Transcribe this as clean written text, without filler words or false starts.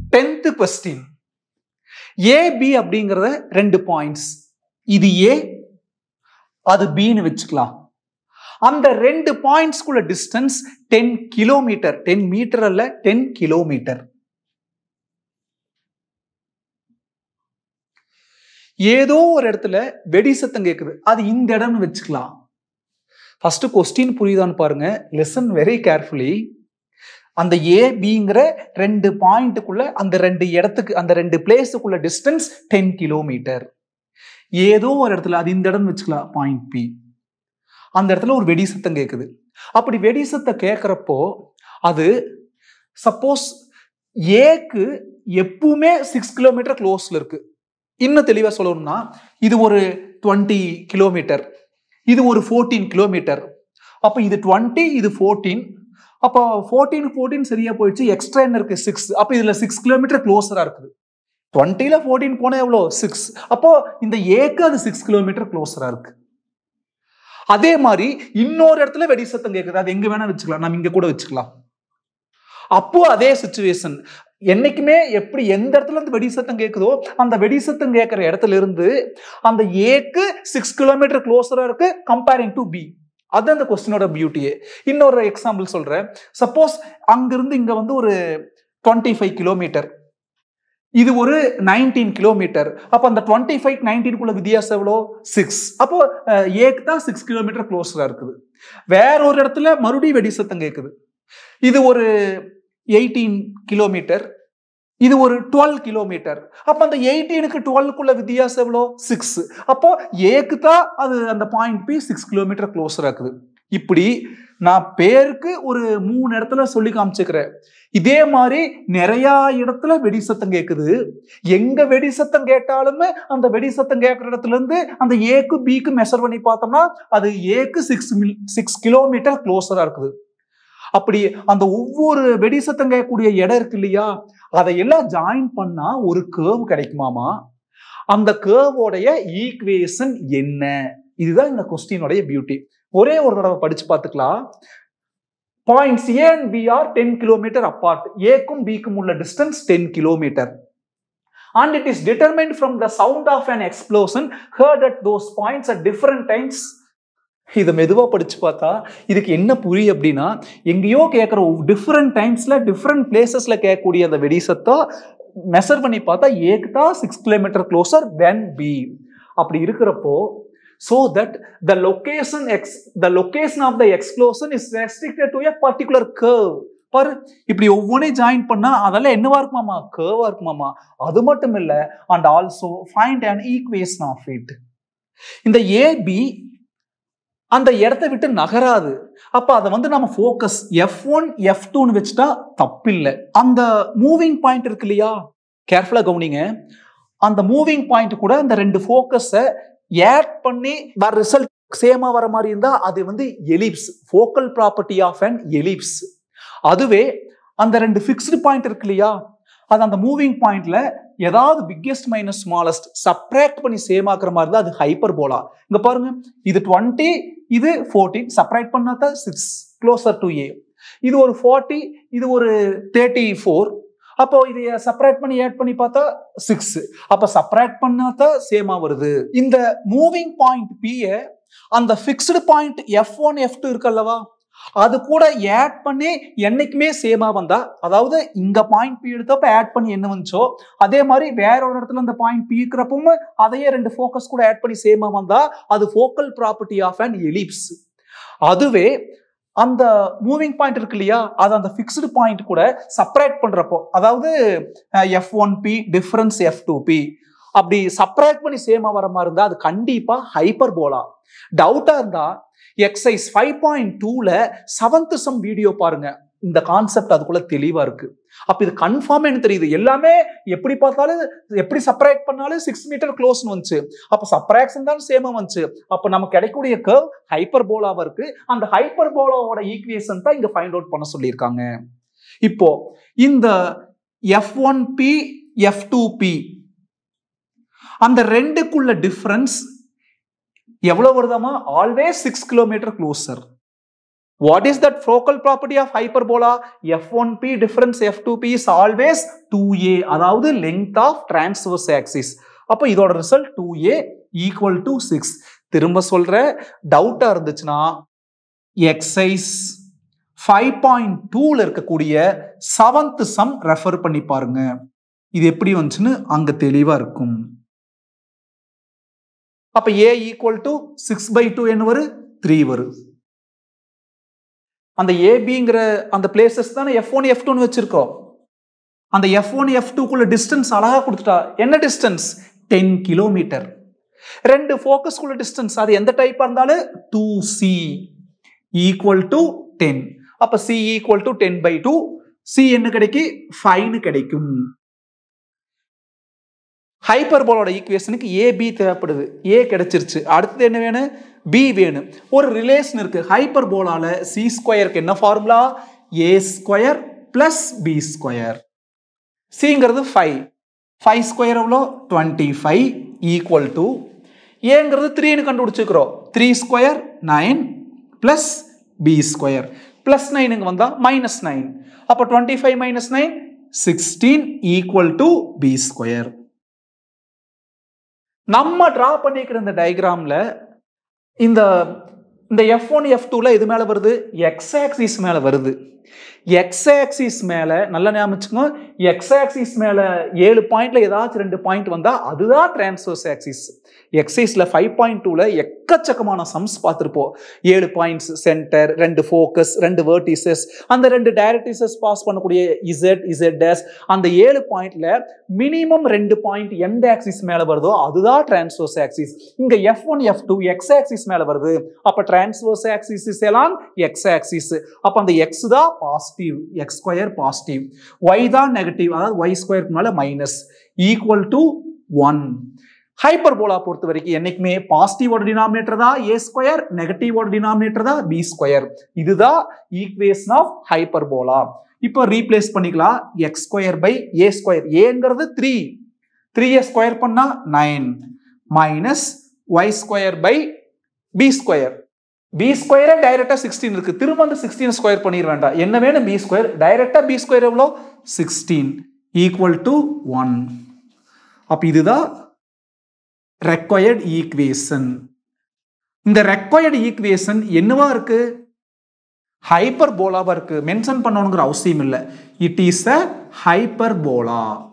10th question. A, B அப்படிங்கறத 2 points. இது A, அது B ன்னு வெச்சுக்கலாம். அந்த 2 பாயிண்ட்ஸ்க்குள்ள டிஸ்டன்ஸ் 10 கிலோமீட்டர். 10 மீட்டர் அல்ல, 10 கிலோமீட்டர். ஏதோ ஒரு இடத்துல வெடி சத்தம் கேக்குது. அது இந்த இடம்னு வெச்சுக்கலாம். ஃபர்ஸ்ட் क्वेश्चन புரியுதான்னு பாருங்க. Listen very carefully. அந்த A, Bங்கிற 2 பாயிண்ட்டுக்குள்ள அந்த 2 இடத்துக்கு அந்த 2 பிளேஸுக்குள்ள டிஸ்டன்ஸ் 10 கிலோமீட்டர். ஏதோ ஒரு இடத்துல அது இந்த இடம்னு வெச்சுக்கலாம், பாயிண்ட் P. அந்த இடத்துல ஒரு வெடி சத்தம் கேக்குது. அப்படி வெடி சத்தம் கேட்கறப்போ அது சப்போஸ் ஏக்கு எப்பவுமே 6 கிலோமீட்டர் க்ளோஸ்ல இருக்கு. இன்னும் தெளிவா சொல்லணும்னா இது ஒரு 20 கிலோமீட்டர், இது ஒரு 14 கிலோமீட்டர். அப்ப இது 20, இது 14. அப்போ 14 சரியா போயிடுச்சு. எக்ஸ்ட்ரா என்ன இருக்கு? 6. அப்ப இதுல 6 கிலோமீட்டர் க்ளோஸரா இருக்குது. 20ல 14 போனா எவ்வளோ? 6. அப்போ இந்த ஏக்கு அது 6 கிலோமீட்டர் க்ளோஸரா இருக்கு. அதே மாதிரி இன்னொரு இடத்துல வெடி சத்தம் கேக்குது. அது எங்க வேணா வச்சுக்கலாம், நம்ம இங்க கூட வச்சுக்கலாம். அப்போ அதே சிச்சுவேஷன். என்னைக்குமே எப்படி எந்த இடத்துல இருந்து வெடி சத்தம் கேக்குதோ அந்த வெடி சத்தம் கேட்கிற இடத்துல இருந்து அந்த ஏக்கு 6 கிலோமீட்டர் க்ளோஸரா இருக்கு கம்பேரிங் டு பி. அது அந்த கொஸ்டினோட பியூட்டியே. இன்னொரு எக்ஸாம்பிள் சொல்றேன். சப்போஸ் அங்கிருந்து இங்க வந்து ஒரு 25 கிலோமீட்டர், இது ஒரு 19 கிலோமீட்டர். அப்ப அந்த 25 19க்குள்ள வித்தியாசம் எவ்வளோ? 6. அப்போ ஏக்கு தான் 6 கிலோமீட்டர் க்ளோஸரா இருக்குது. வேற ஒரு இடத்துல மறுபடியும் வெடி சத்தம் கேக்குது. இது ஒரு 18 கிலோமீட்டர், இது ஒரு 12 கிலோமீட்டர். அப்ப அந்த 18க்கு 12க்குள்ள வித்தியாசம் எவ்வளோ? 6. அப்போ ஏக்கு தான் அது அந்த பாயிண்ட் பி 6 கிலோமீட்டர் க்ளோஸரா இருக்குது. இப்படி நான் பேருக்கு ஒரு 3 இடத்துல சொல்லி காமிச்சுக்கிறேன். இதே மாதிரி நிறைய இடத்துல வெடி சத்தம் கேக்குது. எங்க வெடி சத்தம் கேட்டாலுமே அந்த வெடி சத்தம் கேட்கிற இடத்துல இருந்து அந்த ஏக்கு பிக்கு மெஷர் பண்ணி பார்த்தோம்னா அது ஏக்கு 6 கிலோமீட்டர் க்ளோஸரா இருக்குது. அப்படி அந்த ஒவ்வொரு வெடி சத்தம் கேட்கக்கூடிய இடம் இருக்கு இல்லையா, அதையெல்லாம் ஜாயின் பண்ணா ஒரு கர்வ் கிடைக்குமாமா. அந்த கர்வோடைய ஈக்குவேஷன் என்ன? இதுதான் இந்த கொஸ்டினோடைய பியூட்டி. ஒரே ஒரு தடவை படிச்சு பார்த்துக்கலாம். Points A and B are 10 kilometre apart. ஏக்கும் பிக்கும் உள்ள distance 10 kilometre. And it is determined from the sound of an explosion heard at those points at different times. இதை மெதுவா படிச்சு பார்த்தா இதுக்கு என்ன புரியும் அப்படின்னா, எங்கேயோ கேட்கிற டிஃப்ரெண்ட் டைம்ஸ்ல டிஃப்ரெண்ட் பிளேசஸ்ல கேட்கக்கூடிய அந்த வெடி சத்தம் மெஷர் பண்ணி பார்த்தா ஏக்கு தான் 6 கிலோமீட்டர் க்ளோசர் தென் பி. அப்படி இருக்கிறப்போ so that the location of the explosion is restricted to a particular curve. பாரு, இப்படி ஒவ்வொன்றையும் ஜாயின் பண்ணா அதெல்லாம் என்னவா இருக்குமாமா? கர்வா இருக்குமாமா. அது மட்டும் இல்ல, and also find an equation of it. இந்த ஏபி அந்த இடத்தை விட்டு நகராது. அப்ப அதை வந்து நம்ம ஃபோக்கஸ் F1 F2ன்னு வச்சுட்டா தப்பில்லை. அந்த மூவிங் பாயிண்ட் இருக்கு இல்லையா, கேர்ஃபுல்லா கவனிங்க. அந்த மூவிங் பாயிண்ட் கூட அந்த 2 ஃபோக்கஸை ஆட் பண்ணி வர ரிசல்ட் சேமா வர மாதிரி இருந்தா அது வந்து ellipse, focal property of an ellipse. அதுவே அந்த 2 ஃபிக்ஸ்டு பாயிண்ட் இருக்கு இல்லையா, அது அந்த மூவிங் பாயிண்ட்ல ஏதாவது பிக்கெஸ்ட் மைனஸ் ஸ்மாலஸ்ட் சப்ராக்ட் பண்ணி சேம் ஆக்குற மாதிரி தான் அது ஹைப்பர்போலா. இங்க பாருங்க, இது 20, இது 14, சப்ராக்ட் பண்ணா தான் 6 க்ளோசர் டு ஏ. இது ஒரு 40, இது ஒரு 34. அப்போ இதை சப்ராக்ட் பண்ணி ஆட் பண்ணி பார்த்தா 6. அப்ப சப்ராக்ட் பண்ணா தான் சேமா வருது. இந்த மூவிங் பாயிண்ட் P அந்த ஃபிக்ஸ்டு பாயிண்ட் F1 F2 இருக்கல்லவா, அது கூட ஆட் பண்ணி என்னைக்குமே சேமா வந்தா, அதாவது இங்க பாயிண்ட் P எடுத்தப்ப ஆட் பண்ணி என்ன வந்துச்சோ அதே மாதிரி வேற ஒரு இடத்துல அந்த பாயிண்ட் P இருக்கிறப்பவும் அதையே 2 ஃபோக்கஸ் கூட ஆட் பண்ணி சேமா வந்தா அது focal property of an ellipse. அதுவே அந்த மூவிங் பாயிண்ட் இருக்கு இல்லையா, அது அந்த ஃபிக்ஸ்டு பாயிண்ட் கூட சப்ராக்ட் பண்றப்போ, அதாவது F1P டிஃபரன்ஸ் F2P அப்படி சப்ராக்ட் பண்ணி சேமா வர மாதிரி இருந்தா அது கண்டிப்பா ஹைப்பர்போலா. டவுட்டா இருந்தா எக்ஸசைஸ் 5.2ல 7th சம் வீடியோ பாருங்க. இந்த கான்செப்ட் அதுக்குள்ள தெளிவா இருக்கு. அப்ப இது கன்ஃபார்ம் என்ன தெரியுது, எல்லாமே எப்படி பார்த்தாலும் எப்படி சப்ராக்ட் பண்ணாலும் 6 மீட்டர் க்ளோஸ்னு வந்துச்சு. அப்ப சப்ராக்ஷன் தான் சேமா வந்துச்சு. அப்ப நமக்கு கிடைக்கக்கூடிய கர்வ் ஹைப்பர்போலாவா இருக்கு. அந்த ஹைப்பர்போலாவோட ஈக்குவேஷன் தான் இங்க ஃபைண்ட் அவுட் பண்ண சொல்லியிருக்காங்க. இப்போ இந்த F1P F2P அந்த ரெண்டுக்குள்ள டிஃபரன்ஸ் எவ்வளவு வருதாமா? Always 6 kilometre closer. What is that focal property of hyperbola? F1p difference F2p is always 2a. அதாவது length of transverse axis. அப்ப இதோட ரிசல்ட் 2a equal to 6. திரும்ப சொல்ற டவுட்டா இருந்துச்சுன்னா எக்ஸைஸ் 5.2ல இருக்கக்கூடிய 7th சம் ரெஃபர் பண்ணி பாருங்க. இது எப்படி வந்துச்சுன்னு அங்க தெளிவா இருக்கும். அப்ப a equal to 6/2 என்ன வரும்? 3 வரும். அந்த ஏபிங்கிற அந்த பிளேசஸ் தானே F1 F2 வச்சிருக்கோம். அந்த F1 F2 குள்ள டிஸ்டன்ஸ் அழகா கொடுத்துட்டா. என்ன டிஸ்டன்ஸ்? 10 கிலோமீட்டர். ரெண்டு ஃபோக்கஸ் குள்ள டிஸ்டன்ஸ் அது எந்த டைப்பா இருந்தாலும் 2c equal to 10. அப்ப c equal to 10/2. c என்ன கிடைக்கும்? 5 கிடைக்கும். ஹைப்பர்போலோட ஈக்குவேஷனுக்கு AB தேவைப்படுது. A கிடைச்சிருச்சு. அடுத்தது என்ன வேணும்? B வேணும். ஒரு ரிலேஷன் இருக்கு. ஹைப்பர்போலால c ஸ்கொயருக்கு என்ன formula? a square plus b square. cங்கிறது 5. 5 ஸ்கொயர் எவ்வளோ? 25 ஈக்குவல் டு ஏங்கிறது 3ன்னு கண்டுபிடிச்சிக்கிறோம். 3 square 9 plus b square plus 9 இங்க வந்தா மைனஸ் 9. அப்ப 25 minus 9 16 equal to b square. நம்ம டிரா பண்ணிக்கிற இந்த டயக்ராம்ல இந்த F1 F2ல இது மேல வருது? எக்ஸ் ஆக்சிஸ் மேல வருது. எக்ஸ் ஆக்சிஸ் மேல நல்லா ஞாபகம் வச்சுக்கோங்க. எக்ஸ் ஆக்சிஸ் மேல 7 பாயிண்ட்ல ஏதாச்சும் 2 பாயிண்ட் வந்தா அதுதான் டிரான்ஸ்வர்ஸ் ஆக்சிஸ். எக்ஸைஸ்ல 5.2ல எக்கச்சக்கமான சம்ஸ் பார்த்திருப்போம். 7 பாயிண்ட்ஸ், சென்டர், 2 ஃபோக்கஸ், 2 வெர்டிசஸ், அந்த 2 டைரக்ட்ரிசஸ் பாஸ் பண்ணக்கூடிய Z அந்த 7 பாயிண்ட்ல மினிமம் 2 பாயிண்ட் எந்த ஆக்சிஸ் மேல வருதோ அதுதான் டிரான்ஸ்வர்ஸ் ஆக்சிஸ். இங்க F1 F2 எக்ஸ் ஆக்சிஸ் மேல வருது. அப்ப transverse axis is along X axis. அப்ப அந்த x தான் positive, X square positive, y தான் நெகட்டிவ், அதாவது y ஸ்கொயருக்கு மேல மைனஸ் ஈக்குவல் டு 1. ஹைப்பர்போலா பொறுத்த வரைக்கும் என்னைக்குமே பாசிட்டிவோட டினாமினேட்டர் தான் a ஸ்கொயர், நெகட்டிவோட டினாமினேட்டர் தான் b ஸ்கொயர். இதுதான் ஈக்குவேஷன் ஆஃப் ஹைப்பர்போலா. இப்போ ரீப்ளேஸ் பண்ணிக்கலாம். X square by a square. ஏங்கிறது 3, 3a ஸ்கொயர் பண்ணா 9 minus y square by b square. b ஸ்கொயரே டைரக்டா 16 இருக்கு. திரும்ப அந்த 16 ஸ்கொயர் பண்ணிர வேண்டாம். என்ன வேணும்? b square. Directly b square எவ்வளோ? 16 ஈக்குவல் டு 1. அப்ப இதுதான் required equation. இந்த required equation என்னவா இருக்கு? ஹைப்பர்போலாவா இருக்கு. மென்ஷன் பண்ணணுங்கிற அவசியம் இல்லை. It is a hyperbola.